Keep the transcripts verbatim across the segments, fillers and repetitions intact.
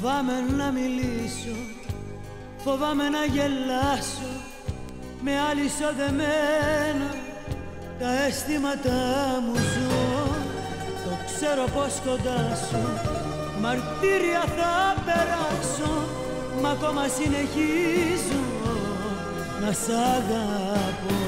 Φοβάμαι να μιλήσω, φοβάμαι να γελάσω, με άλλη σοδεμένα τα αισθήματά μου ζω. Το ξέρω πως κοντά σου μαρτύρια θα περάσω, μα ακόμα συνεχίζω να σ' αγαπώ.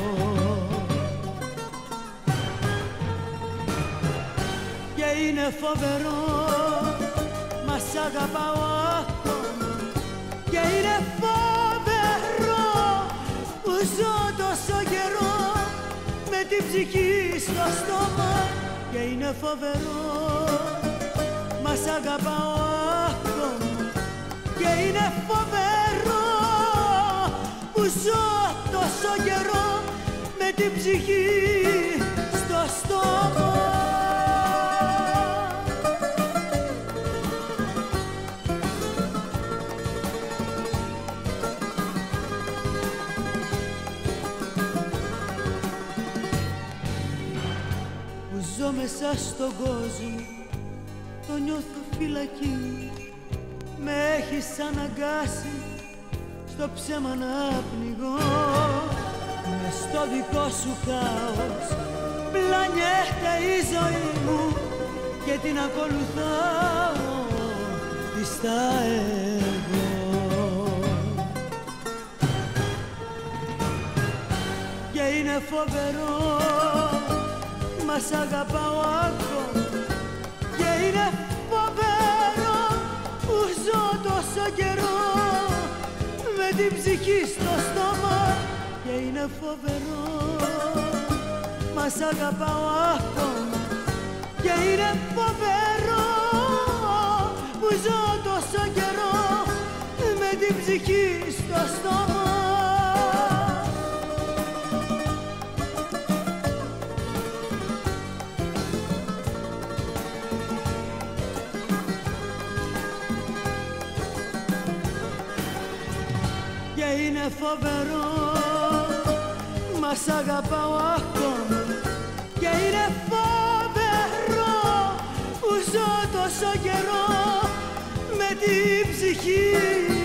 Και είναι φοβερό, μα σ' αγαπάω ακόμα. Και είναι φοβερό που ζω τόσο καιρό με την ψυχή στο στόμα. Και είναι φοβερό, μα σ' αγαπάω ακόμα. Και είναι φοβερό που ζω τόσο καιρό με την ψυχή στο στόμα. Ζω μέσα στον κόσμο, το νιώθω φυλακή. Με έχεις αναγκάσει στο ψέμα να πνιγώ. Μες στο δικό σου χάος πλανιέται η ζωή μου και την ακολουθάω πιστά εγώ. Και είναι φοβερό, μα σ' αγαπάω ακόμα. Και είναι φοβερό που ζω τόσο καιρό με την ψυχή στο στόμα. Και είναι φοβερό, μα σ' αγαπάω ακόμα. Και είναι φοβερό που ζω τόσο καιρό με την ψυχή στο στόμα. Και είναι φοβερό, μα σ' αγαπάω ακόμα. Και είναι φοβερό που ζω τόσο καιρό με την ψυχή